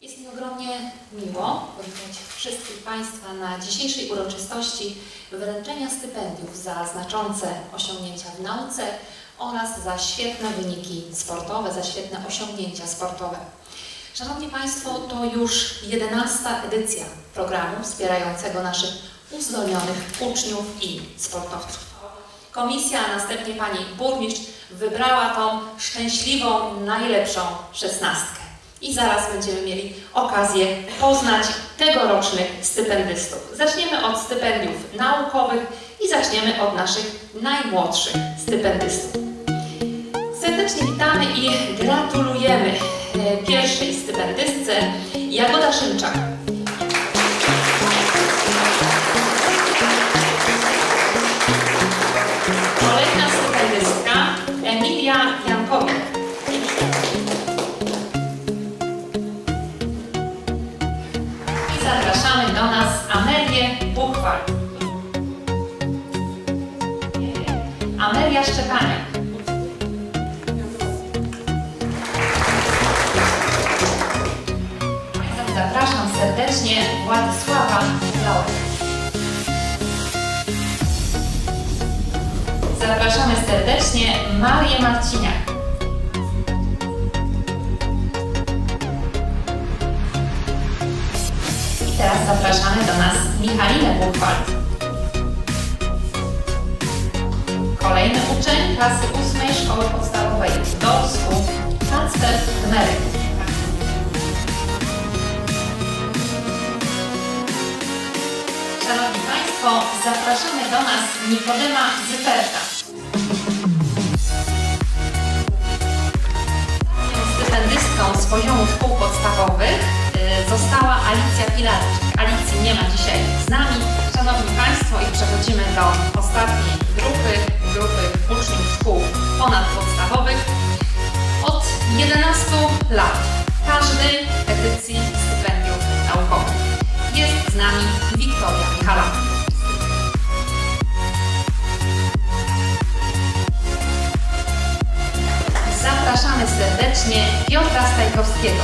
Jest mi ogromnie miło powitać wszystkich Państwa na dzisiejszej uroczystości wręczenia stypendiów za znaczące osiągnięcia w nauce oraz za świetne wyniki sportowe, za świetne osiągnięcia sportowe. Szanowni Państwo, to już 11. edycja programu wspierającego naszych uzdolnionych uczniów i sportowców. Komisja, a następnie Pani Burmistrz wybrała tą szczęśliwą, najlepszą 16. I zaraz będziemy mieli okazję poznać tegorocznych stypendystów. Zaczniemy od stypendiów naukowych i zaczniemy od naszych najmłodszych stypendystów. Serdecznie witamy i gratulujemy pierwszej stypendystce Jagoda Szymczak. Kolejna stypendystka Emilia Jankowiak. I zapraszamy do nas Amelię Buchwal. Amelia Szczepaniak. Zapraszam serdecznie Władysława Lałek. Zapraszamy serdecznie Marię Marciniak. I teraz zapraszamy do nas Michalinę Buchwald. Kolejny uczeń klasy 8 Szkoły Podstawowej w Dolsku, Kacper Gmeryk. Szanowni Państwo, zapraszamy do nas Nikodema Zyperta. Stypendystką z poziomu szkół podstawowych została Alicja Pilarczyk. Alicji nie ma dzisiaj z nami. Szanowni Państwo, i przechodzimy do ostatniej grupy uczniów szkół ponadpodstawowych. Od 11 lat każdej edycji stypendiów naukowych jest z nami Wiktoria Michalak. Zapraszamy serdecznie Piotra Stajkowskiego.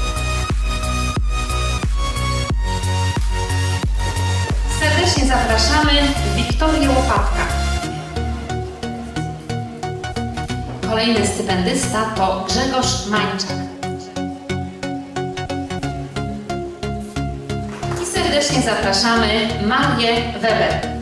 Serdecznie zapraszamy Wiktorię Łopatka. Kolejny stypendysta to Grzegorz Mańczak. I serdecznie zapraszamy Marię Weber.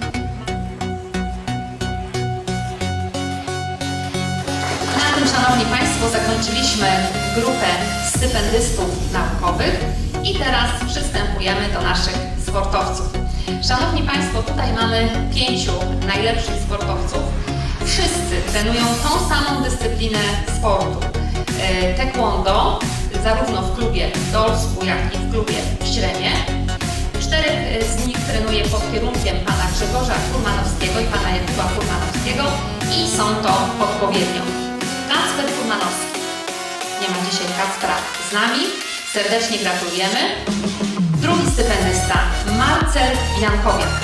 Na tym, Szanowni Państwo, zakończyliśmy grupę stypendystów naukowych i teraz przystępujemy do naszych sportowców. Szanowni Państwo, tutaj mamy 5 najlepszych sportowców. Wszyscy trenują tą samą dyscyplinę sportu. Taekwondo, zarówno w klubie w Dolsku, jak i w klubie w Śremie. 4 z nich trenuje pod kierunkiem pana Grzegorza Furmanowskiego i pana Jakuba Furmanowskiego i są to odpowiednio Kacper Furmanowski. Nie ma dzisiaj Kacpra z nami. Serdecznie gratulujemy. Drugi stypendysta Marcel Jankowiak.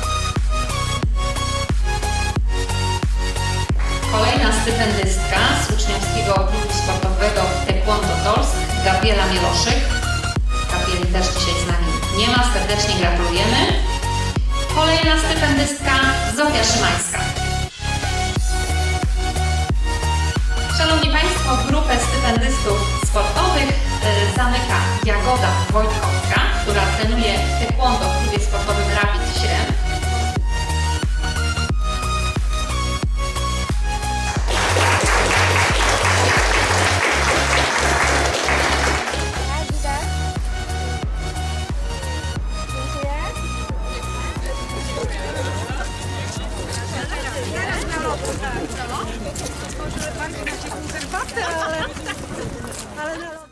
Kolejna stypendystka z uczniowskiego klubu sportowego Taekwondo Dolsk, Gabriela Mieloszyk. Gabrieli też dzisiaj z nami nie ma. Serdecznie gratulujemy. Kolejna stypendystka Zofia Szymańska. Szanowni Państwo, grupę stypendystów sportowych zamyka Jagoda Wojtkowska, która trenuje taekwondo w klubie sportowym Rapid Śrem. Ale na